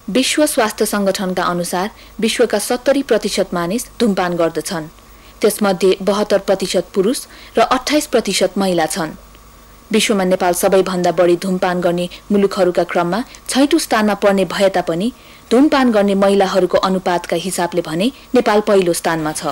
विश्व स्वास्थ्य संगठनका अनुसार विश्वका 70% मानिस धूमपान गर्दछन्। त्यसमध्ये 72% पुरुष र 28% महिला छन्। विश्वमा नेपाल सबैभन्दा बढी धूमपान गर्ने मुलुकहरूका क्रममा 6औं स्थानमा पर्ने भए तापनि धूमपान गर्ने महिलाहरूको अनुपातका हिसाबले भने नेपाल पहिलो स्थानमा छ।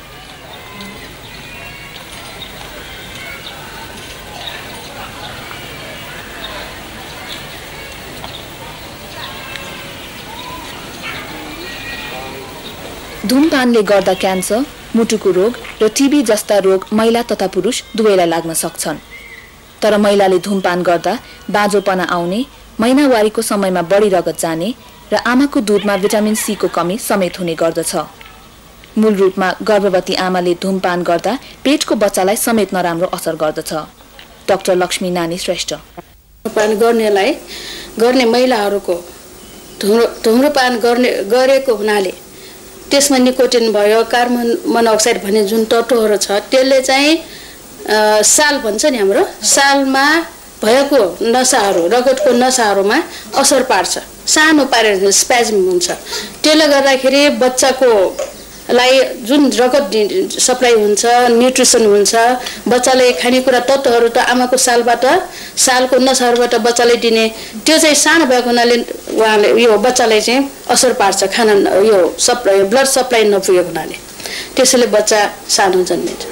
धूमपानले गर्दा क्यान्सर, मुटुको रोग र टिबी जस्ता रोग महिला तथा पुरुष दुवैलाई लाग्न सक्छन्। तर महिलाले धूमपान गर्दा बाँझोपना आउने, महिनावारीको समयमा बढी रगत जाने र आमाको दूधमा भिटामिन सी को कमी समेत हुने गर्दछ। मूल रूपमा गर्भवती आमाले धूमपान गर्दा पेटको बच्चालाई समेत नराम्रो असर गर्दछ। डाक्टर लक्ष्मी नानी श्रेष्ठ। धूमपान गर्ने महिलाहरूको धूम्रपान गरेको हुनाले त्यसमा निकोटिन भयो, कार्बन मोनोक्साइड भन्ने जुन तत्त्वहरू छ त्यसले चाहिँ साल भन्छ नि हाम्रो सालमा भएको नसाहरू, रगतको नसाहरूमा असर पार्छ। सानो पारेर स्प्याज्म हुन्छ। त्यसले गर्दाखेरि बच्चाकोलाई जुन रगत सप्लाई हुन्छ, न्युट्रिसन हुन्छ, बच्चाले खानेकुरा तत्त्वहरू त आमाको सालको नसाहरूबाट बच्चाले दिने त्यो चाहिँ सानो भएको हुनाले उहाँले यो बच्चालाई चाहिँ असर पार्छ। खाना यो सप्लाई ब्लड सप्लाई नपुगेको हुनाले त्यसैले बच्चा सानो जन्मिन्छ।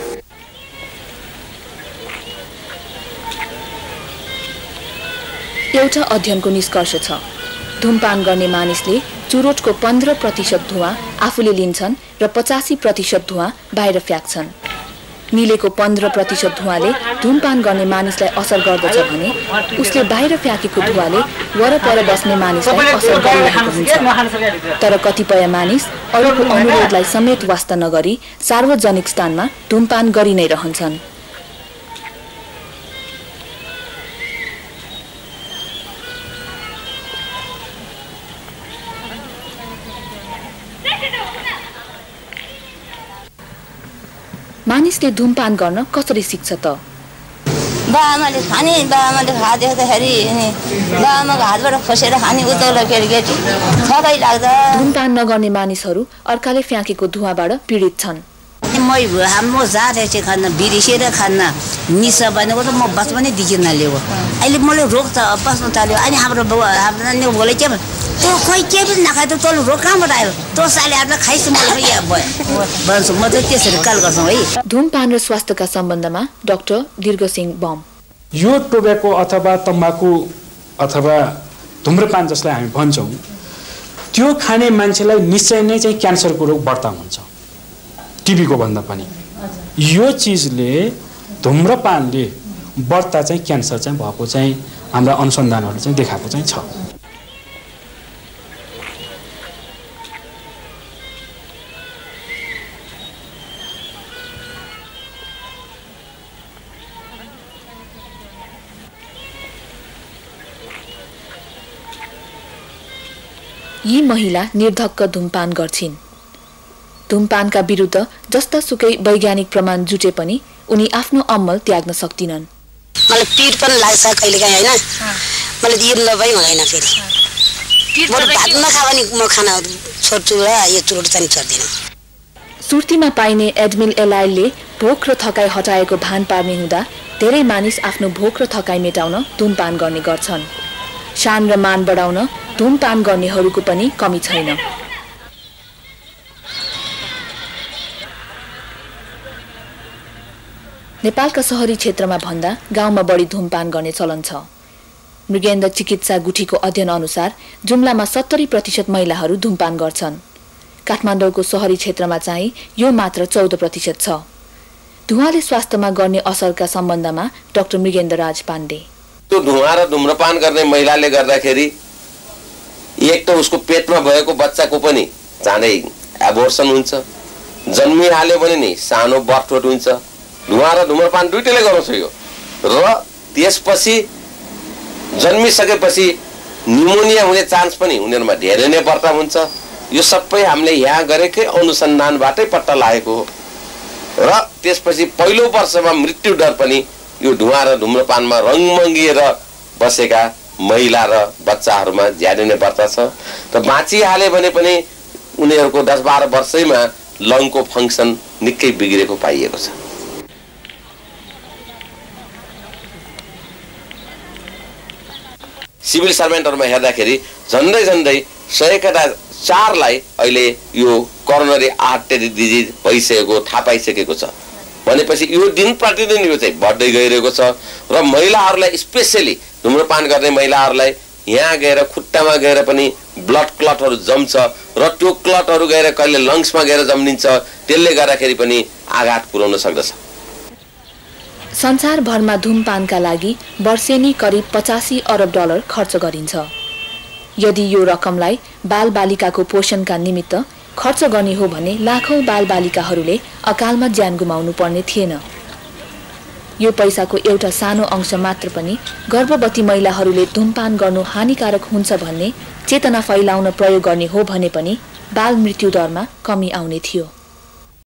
एउटा अध्ययनको निष्कर्ष छ, धूमपान गर्ने मानिसले चुरोटको 15% धुवाँ आफूले लिन्छन् र 85% धुवाँ बाहिर फ्याँक्छन्। निलेको 15% धुवाँले धूमपान गर्ने मानिसलाई असर गर्दछ भने उसले बाहिर फ्याँकेको धुवाँले वरपर बस्ने मानिसलाई असर गरिरहेको हुन्छ। तर कतिपय मानिस अरूको अनुरोधलाई समेत वास्ता नगरी सार्वजनिक स्थानमा धूमपान गरि नै रहन्छन्। मानिसले धूमपान गर्न कसरी सिक्छ त? बाआमाले खाने, बाआमाले खाँदाखेरि बाआमाको हातबाट खसेर खाने उताउलाखेरि केटी थकाइ लाग्दा। धूमपान नगर्ने मानिसहरू अर्काले फ्याँकेको धुवाँबाट पीडित छन्। हाम्रो जात चाहिँ खान्न, बिर्सेर खान्न, निसा भनेको त म बचपनै दिकिन ल्यायो। अहिले मलाई रोग त बस्नु थाल्यो। अनि हाम्रो हाम्रो बोले के त्यो खोइ के पनि नखाए त तँले रोग कहाँबाट आयो? तँ साले आएर खाइस् मलाई यहाँ भयो भन्छु। म चाहिँ त्यसरी काल गर्छौँ है। धूमपान र स्वास्थ्यका सम्बन्धमा डाक्टर दीर्घसिंह बम। यो टोब्याको अथवा तम्बाकु अथवा धूम्रपान जसलाई हामी भन्छौँ त्यो खाने मान्छेलाई निश्चय नै चाहिँ क्यान्सरको रोग बढ्ता हुन्छ, टिबीको भन्दा पनि। यो चिजले धूम्रपानले बढ्ता चाहिँ क्यान्सर चाहिँ भएको चाहिँ हाम्रा अनुसन्धानहरू चाहिँ देखाएको चाहिँ छ। यी महिला निर्धक्क धूमपान गर्छिन्। धूमपानका विरुद्ध जस्ता सुकै वैज्ञानिक प्रमाण जुटे पनि उनी आफ्नो अमल त्याग्न सक्दिनन्। मलाई पीड पनि लाग्छ कहिलेकाहीँ हैन, मलाई यो नभई हुँदैन। फेरि म भात नखा भने म खाना छोड्छु र यो चुरोट चाहिँ छोड्दिन। सुर्तीमा पाइने एडमिल एलाइलले भोक र थकाइ हटाएको भान पार्ने हुँदा धेरै मानिस आफ्नो भोक र थकाइ मेटाउन धूमपान गर्ने गर्छन्। शान र मान बढाउन धूमपान गर्नेहरूको पनि कमी छैन। नेपालका शहरी क्षेत्रमा भन्दा गाउँमा बढी धूमपान गर्ने चलन छ। मृगेन्द्र चिकित्सा गुठीको अध्ययन अनुसार जुम्लामा 70% महिलाहरू धूमपान गर्छन्। काठमाडौँको शहरी क्षेत्रमा चाहिँ यो मात्र 14% छ। धुवाँले स्वास्थ्यमा गर्ने असरका सम्बन्धमा डाक्टर मृगेन्द्र राज पाण्डे। त्यो धुवाँ र धूम्रपान गर्ने महिलाले गर्दाखेरि एक त उसको पेटमा भएको बच्चाको पनि चाँडै एबोर्सन हुन्छ, जन्मिहाल्यो भने नि सानो बटफोट हुन्छ। धुवाँ र धूम्रपान दुईटैले गराउँछ यो। र त्यसपछि जन्मिसकेपछि निमोनिया हुने चान्स पनि उनीहरुमा धेरै नै बढ्ता हुन्छ। यो सबै हामीले यहाँ गरेकै अनुसन्धानबाटै पत्ता लागेको हो। र त्यसपछि पहिलो वर्षमा मृत्यु दर पनि यो धुवाँ र धूम्रपानमा रङमङ्गिएर बसेका महिला र बच्चाहरूमा ज्यादै नै बढ्दछ र बाँचिहाले भने पनि उनीहरूको 10-12 वर्षैमा लङको फङ्सन निकै बिग्रेको पाइएको छ। सिभिल सर्भेन्टहरुमा हेर्दाखेरि झन्डै 100 अहिले यो कोरोनरी आर्टरी डिजिज भइसकेको थाहा पाइसकेको छ भनेपछि यो दिन प्रतिदिन यो चाहिँ बढ्दै गइरहेको छ र महिलाहरूलाई स्पेशली धुम्रपान गर्ने महिलाहरूलाई यहाँ गएर खुट्टामा गएर पनि ब्लड क्लटहरू जम्छ र त्यो क्लटहरू गएर कहिले लङ्समा गएर जम्निन्छ, त्यसले गर्दाखेरि पनि आघात पुर्याउन सक्दछ। संसारभरमा धूमपानका लागि वर्षेनी करिब 85 अरब डलर खर्च गरिन्छ। यदि यो रकमलाई बालबालिकाको पोषणका निमित्त खर्च गर्ने हो भने लाखौं बालबालिकाहरूले अकालमा ज्यान गुमाउनु पर्ने थिएन। यो पैसाको एउटा सानो अंश मात्र पनि गर्भवती महिलाहरूले धूमपान गर्नु हानिकारक हुन्छ भन्ने चेतना फैलाउन प्रयोग गर्ने हो भने पनि बाल मृत्यु दरमा कमी आउने थियो।